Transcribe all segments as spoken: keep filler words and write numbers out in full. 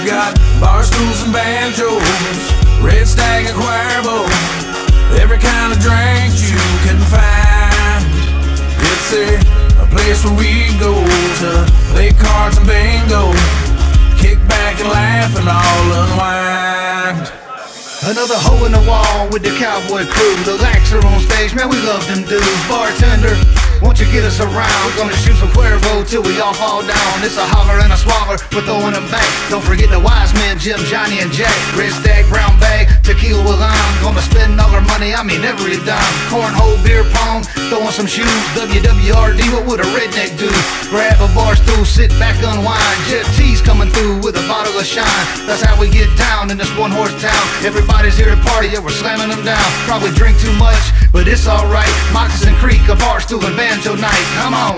We've got Barstools and Banjos, Red Stag and Cuervo, every kind of drink you can find. It's a, a place where we go to play cards and bingo, kick back and laugh and all unwind. Another hole in the wall with the cowboy crew. The L A C S are on stage, man, we love them dudes. Bartender, won't you get us around? We're gonna shoot some Cuervo till we all fall down. It's a holler and a swaller, we're throwing them back. Don't forget the wise men, Jim, Johnny, and Jack. Red Stag, brown bag, tequila with lime. Gonna spend all our money, I mean every dime. Cornhole, beer pong, throwing some shoes. W W R D, what would a redneck do? Grab a bar stool, sit back, unwind. Jet T's coming through with a bottle of shine. That's how we get down in this one horse town. Everybody's here to party, yeah, we're slamming them down. Probably drink too much, but it's alright. Moccasin Creek, a Barstool and Banjo night, come on.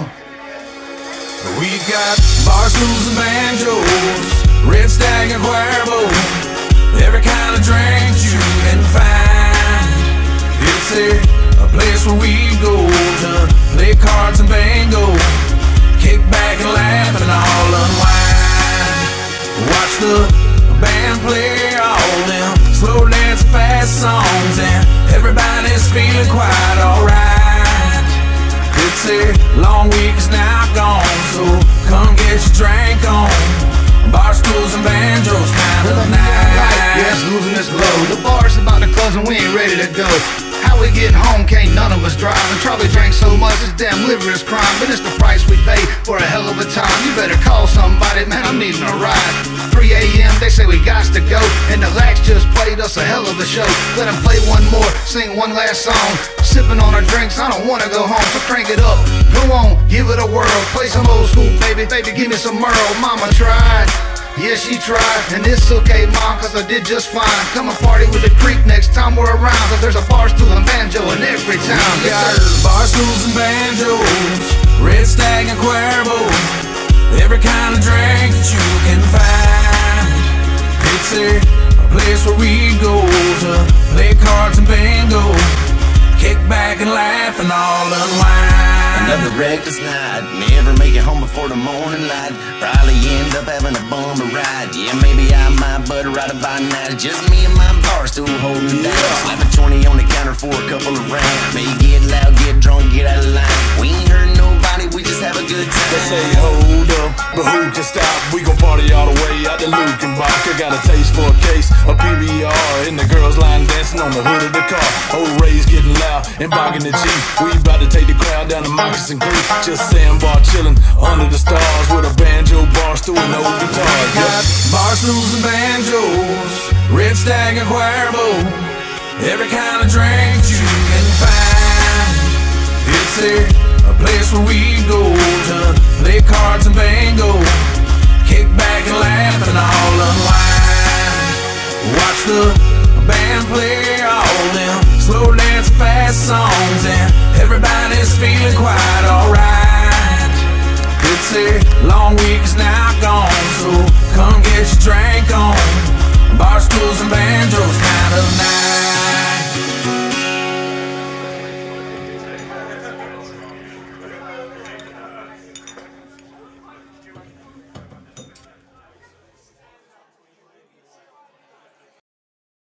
We've got Barstools and Banjos, Red Stag and Cuervo, every kind of drink you can find. It's a, a place where we go to play cards and bingo, kick back and laugh and all unwind. Watch the band play all them slow dance fast songs, and everybody's feeling quite alright. It's a long week is now gone, so come get your drink on. Barstools and Banjos kind of night. Yes, losing this glow. The bar's about to close and we ain't ready to go. How we getting home, can't none of us drive. And Charlie drank so much, his damn liver is crime. But it's the price we pay for a hell of a time. You better call somebody, man, I'm needing a ride. three A M, they say we got to go, and the L A C S just played us a hell of a show. Let them play one more, sing one last song. Sipping on our drinks, I don't wanna go home, so crank it up. Go on, give it a whirl. Play some old school, baby, baby, give me some Merle. Mama tried, yeah, she tried, and it's okay, mom, cause I did just fine. Come and party with the creek next time we're around, cause there's a Barstool and Banjo in every town. We got Barstools and Banjos, Red Stag and Cuervo, every kind of drink that you can find. It's a, a place where we go to play cards and bingo, kick back and laugh and all unwind. Another reckless night, never make it home before the morning light. Probably end up having a bummer ride. Yeah, maybe I might, but right about now it's just me and my Barstool holding it down. Slap a twenty on the counter for a couple of rounds. May get loud, get drunk, get out of line. We ain't hurting nobody, we just have a good time. They say hold up, but who can stop? We gon' party all the way out the Luke and Bach. I got a taste for a case of P B R, and the girls line dancing on the hood of the car. Old Ray's getting loud and bogging the Jeep. We about to take the crowd down to Moccasin Creek. Just sandbar chillin' under the stars with a banjo, barstool, and old guitar. Got Barstools and Banjos, Red Stag and Cuervo, every kind of drink you can find. It's a, a place where we go to play cards and bingo,